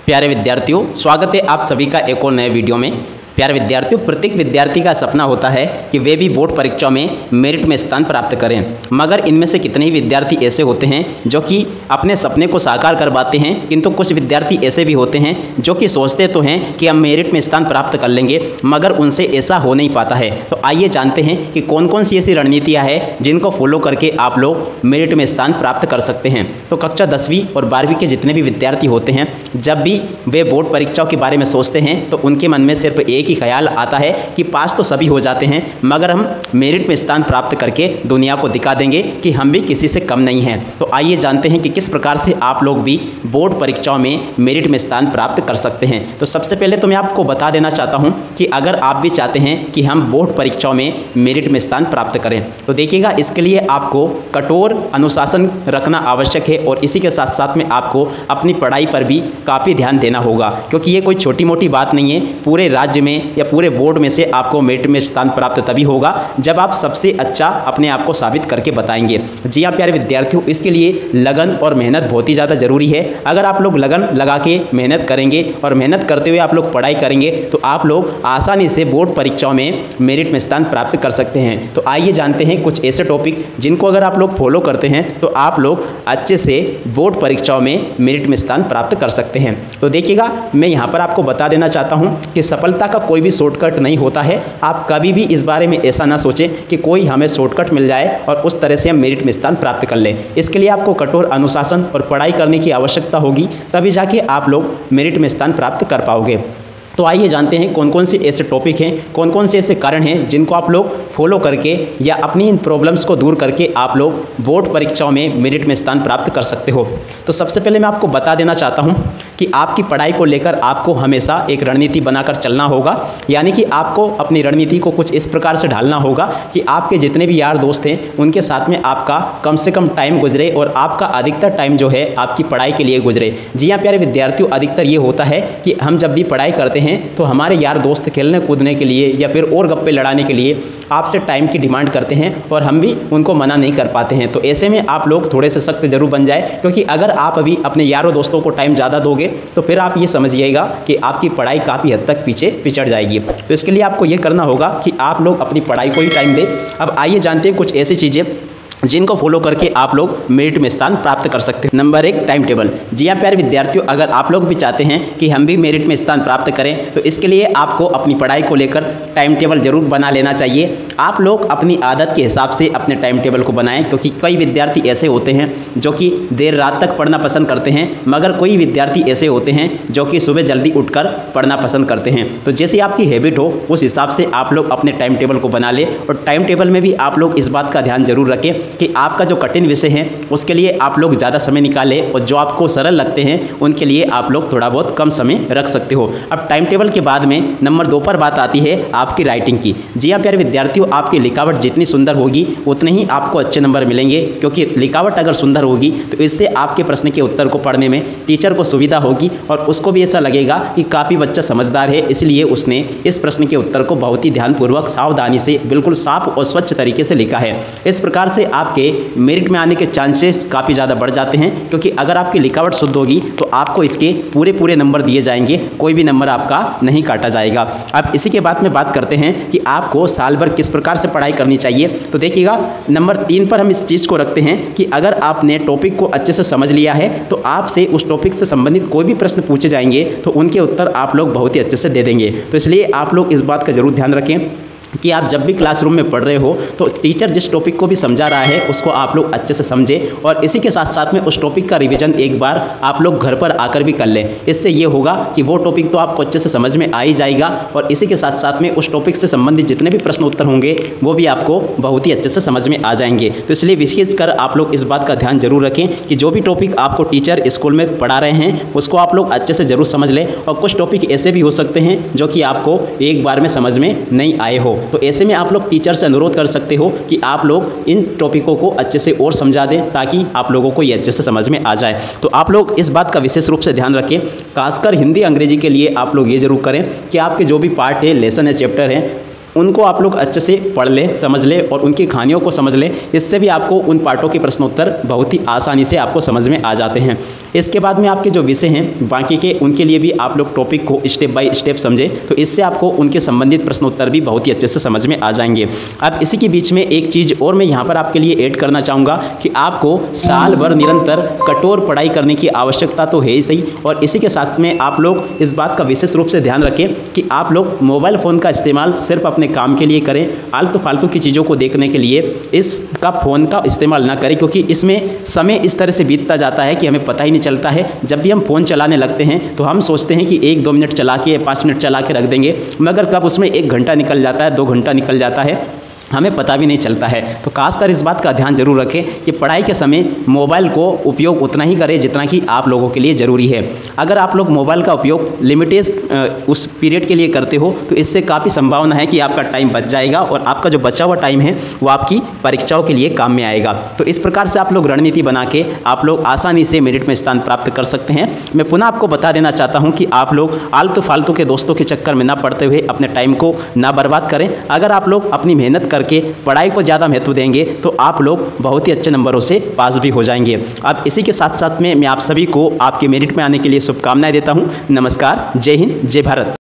प्यारे विद्यार्थियों, स्वागत है आप सभी का एक और नए वीडियो में। प्यारे विद्यार्थियों, प्रत्येक विद्यार्थी का सपना होता है कि वे भी बोर्ड परीक्षा में मेरिट में स्थान प्राप्त करें, मगर इनमें से कितने ही विद्यार्थी ऐसे होते हैं जो कि अपने सपने को साकार कर पाते हैं, किंतु कुछ विद्यार्थी ऐसे भी होते हैं जो कि सोचते तो हैं कि हम मेरिट में स्थान प्राप्त कर लेंगे, मगर उनसे ऐसा हो नहीं पाता है। तो आइए जानते हैं कि कौन कौन सी ऐसी रणनीतियाँ हैं जिनको फॉलो करके आप लोग मेरिट में स्थान प्राप्त कर सकते हैं। तो कक्षा 10वीं और 12वीं के जितने भी विद्यार्थी होते हैं, जब भी वे बोर्ड परीक्षाओं के बारे में सोचते हैं तो उनके मन में सिर्फ एक ही ख्याल आता है कि पास तो सभी हो जाते हैं, मगर हम मेरिट में स्थान प्राप्त करके दुनिया को दिखा देंगे कि हम भी किसी से कम नहीं हैं। तो आइए जानते हैं कि किस प्रकार से आप लोग भी बोर्ड परीक्षाओं में मेरिट में स्थान प्राप्त कर सकते हैं। तो सबसे पहले तो मैं आपको बता देना चाहता हूं कि अगर आप भी चाहते हैं कि हम बोर्ड परीक्षाओं में मेरिट में स्थान प्राप्त करें, तो देखिएगा, इसके लिए आपको कठोर अनुशासन रखना आवश्यक है और इसी के साथ साथ में आपको अपनी पढ़ाई पर भी काफ़ी ध्यान देना होगा, क्योंकि ये कोई छोटी मोटी बात नहीं है। पूरे राज्य में या पूरे बोर्ड में से आपको मेरिट में स्थान प्राप्त तभी होगा जब आप सबसे अच्छा अपने आप को साबित करके बताएंगे। जी हाँ प्यारे विद्यार्थियों, इसके लिए लगन और मेहनत बहुत ही ज़्यादा ज़रूरी है। अगर आप लोग लगन लगा के मेहनत करेंगे और मेहनत करते हुए आप लोग पढ़ाई करेंगे तो आप लोग आसानी से बोर्ड परीक्षाओं में मेरिट में स्थान प्राप्त कर सकते हैं। तो आइए जानते हैं कुछ ऐसे टॉपिक जिनको अगर आप लोग फॉलो करते हैं तो आप लोग अच्छे से बोर्ड परीक्षाओं में मेरिट में स्थान प्राप्त कर सकते हैं। तो देखिएगा, मैं यहाँ पर आपको बता देना चाहता हूँ कि सफलता का कोई भी शॉर्टकट नहीं होता है। आप कभी भी इस बारे में ऐसा ना सोचें कि कोई हमें शॉर्टकट मिल जाए और उस तरह से हम मेरिट में स्थान प्राप्त कर लें। इसके लिए आपको कठोर अनुशासन और पढ़ाई करने की आवश्यकता होगी, तभी जाके आप लोग मेरिट में स्थान प्राप्त कर पाओगे। तो आइए जानते हैं कौन कौन से ऐसे टॉपिक हैं, कौन कौन से ऐसे कारण हैं जिनको आप लोग फॉलो करके या अपनी इन प्रॉब्लम्स को दूर करके आप लोग बोर्ड परीक्षाओं में मेरिट में स्थान प्राप्त कर सकते हो। तो सबसे पहले मैं आपको बता देना चाहता हूं कि आपकी पढ़ाई को लेकर आपको हमेशा एक रणनीति बनाकर चलना होगा, यानी कि आपको अपनी रणनीति को कुछ इस प्रकार से ढालना होगा कि आपके जितने भी यार दोस्त हैं उनके साथ में आपका कम से कम टाइम गुजरे और आपका अधिकतर टाइम जो है आपकी पढ़ाई के लिए गुजरे। जी हाँ प्यारे विद्यार्थियों, अधिकतर ये होता है कि हम जब भी पढ़ाई करते हैं तो हमारे यार दोस्त खेलने कूदने के लिए या फिर और गप्पे लड़ाने के लिए आपसे टाइम की डिमांड करते हैं और हम भी उनको मना नहीं कर पाते हैं। तो ऐसे में आप लोग थोड़े से सख्त जरूर बन जाए, क्योंकि अगर आप अभी अपने यारों दोस्तों को टाइम ज़्यादा दोगे तो फिर आप ये समझिएगा कि आपकी पढ़ाई काफ़ी हद तक पीछे पिछड़ जाएगी। तो इसके लिए आपको ये करना होगा कि आप लोग अपनी पढ़ाई को ही टाइम दें। अब आइए जानते हैं कुछ ऐसी चीज़ें जिनको फॉलो करके आप लोग मेरिट में स्थान प्राप्त कर सकते हैं। Number 1, time table. जी हाँ प्यारे विद्यार्थियों, अगर आप लोग भी चाहते हैं कि हम भी मेरिट में स्थान प्राप्त करें तो इसके लिए आपको अपनी पढ़ाई को लेकर टाइम टेबल जरूर बना लेना चाहिए। आप लोग अपनी आदत के हिसाब से अपने टाइम टेबल को बनाएं, क्योंकि कई विद्यार्थी ऐसे होते हैं जो कि देर रात तक पढ़ना पसंद करते हैं, मगर कोई विद्यार्थी ऐसे होते हैं जो कि सुबह जल्दी उठकर पढ़ना पसंद करते हैं। तो जैसे आपकी हैबिट हो उस हिसाब से आप लोग अपने टाइम टेबल को बना लें। और टाइम टेबल में भी आप लोग इस बात का ध्यान जरूर रखें कि आपका जो कठिन विषय है उसके लिए आप लोग ज़्यादा समय निकालें और जो आपको सरल लगते हैं उनके लिए आप लोग थोड़ा बहुत कम समय रख सकते हो। अब टाइम टेबल के बाद में नंबर 2 पर बात आती है आपकी राइटिंग की। जी हाँ प्यारे विद्यार्थियों, आपकी लिखावट जितनी सुंदर होगी उतने ही आपको अच्छे नंबर मिलेंगे, क्योंकि लिखावट अगर सुंदर होगी तो इससे आपके प्रश्न के उत्तर को पढ़ने में टीचर को सुविधा होगी और उसको भी ऐसा लगेगा कि काफ़ी बच्चा समझदार है, इसलिए उसने इस प्रश्न के उत्तर को बहुत ही ध्यानपूर्वक सावधानी से बिल्कुल साफ और स्वच्छ तरीके से लिखा है। इस प्रकार से आपके मेरिट में आने के चांसेस काफ़ी ज़्यादा बढ़ जाते हैं, क्योंकि अगर आपकी लिखावट शुद्ध होगी तो आपको इसके पूरे नंबर दिए जाएंगे, कोई भी नंबर आपका नहीं काटा जाएगा। अब इसी के बाद में बात करते हैं कि आपको साल भर किस प्रकार से पढ़ाई करनी चाहिए। तो देखिएगा, नंबर 3 पर हम इस चीज़ को रखते हैं कि अगर आपने टॉपिक को अच्छे से समझ लिया है तो आपसे उस टॉपिक से संबंधित कोई भी प्रश्न पूछे जाएंगे तो उनके उत्तर आप लोग बहुत ही अच्छे से दे देंगे। तो इसलिए आप लोग इस बात का जरूर ध्यान रखें कि आप जब भी क्लासरूम में पढ़ रहे हो तो टीचर जिस टॉपिक को भी समझा रहा है उसको आप लोग अच्छे से समझें और इसी के साथ साथ में उस टॉपिक का रिवीजन एक बार आप लोग घर पर आकर भी कर लें। इससे ये होगा कि वो टॉपिक तो आपको अच्छे से समझ में आ ही जाएगा और इसी के साथ साथ में उस टॉपिक से संबंधित जितने भी प्रश्न उत्तर होंगे वो भी आपको बहुत ही अच्छे से समझ में आ जाएंगे। तो इसलिए विशेषकर आप लोग इस बात का ध्यान जरूर रखें कि जो भी टॉपिक आपको टीचर स्कूल में पढ़ा रहे हैं उसको आप लोग अच्छे से जरूर समझ लें। और कुछ टॉपिक ऐसे भी हो सकते हैं जो कि आपको एक बार में समझ में नहीं आए हो, तो ऐसे में आप लोग टीचर से अनुरोध कर सकते हो कि आप लोग इन टॉपिकों को अच्छे से और समझा दें ताकि आप लोगों को ये अच्छे से समझ में आ जाए। तो आप लोग इस बात का विशेष रूप से ध्यान रखें। खासकर हिंदी अंग्रेजी के लिए आप लोग ये जरूर करें कि आपके जो भी पार्ट है, लेसन है, चैप्टर है, उनको आप लोग अच्छे से पढ़ लें, समझ लें और उनकी कहानियों को समझ लें। इससे भी आपको उन पार्टों के प्रश्नोत्तर बहुत ही आसानी से आपको समझ में आ जाते हैं। इसके बाद में आपके जो विषय हैं बाकी के, उनके लिए भी आप लोग टॉपिक को स्टेप बाय स्टेप समझें, तो इससे आपको उनके संबंधित प्रश्नोत्तर भी बहुत ही अच्छे से समझ में आ जाएंगे। अब इसी के बीच में एक चीज़ और मैं यहाँ पर आपके लिए ऐड करना चाहूँगा कि आपको साल भर निरंतर कठोर पढ़ाई करने की आवश्यकता तो है ही सही, और इसी के साथ में आप लोग इस बात का विशेष रूप से ध्यान रखें कि आप लोग मोबाइल फ़ोन का इस्तेमाल सिर्फ अपने काम के लिए करें। आलतू फालतू की चीज़ों को देखने के लिए इसका फ़ोन का इस्तेमाल ना करें, क्योंकि इसमें समय इस तरह से बीतता जाता है कि हमें पता ही नहीं चलता है। जब भी हम फ़ोन चलाने लगते हैं तो हम सोचते हैं कि 1-2 मिनट चला के 5 मिनट चला के रख देंगे, मगर कब उसमें 1 घंटा निकल जाता है, 2 घंटा निकल जाता है, हमें पता भी नहीं चलता है। तो खासकर इस बात का ध्यान जरूर रखें कि पढ़ाई के समय मोबाइल को उपयोग उतना ही करें जितना कि आप लोगों के लिए ज़रूरी है। अगर आप लोग मोबाइल का उपयोग लिमिटेड उस पीरियड के लिए करते हो तो इससे काफ़ी संभावना है कि आपका टाइम बच जाएगा और आपका जो बचा हुआ टाइम है वो आपकी परीक्षाओं के लिए काम में आएगा। तो इस प्रकार से आप लोग रणनीति बना के आप लोग आसानी से मेरिट में स्थान प्राप्त कर सकते हैं। मैं पुनः आपको बता देना चाहता हूँ कि आप लोग आलतू फालतू के दोस्तों के चक्कर में ना पड़ते हुए अपने टाइम को ना बर्बाद करें। अगर आप लोग अपनी मेहनत करके पढ़ाई को ज़्यादा महत्व देंगे तो आप लोग बहुत ही अच्छे नंबरों से पास भी हो जाएंगे। अब इसी के साथ साथ में मैं आप सभी को आपके मेरिट में आने के लिए शुभकामनाएं देता हूं। नमस्कार, जय हिंद, जय भारत।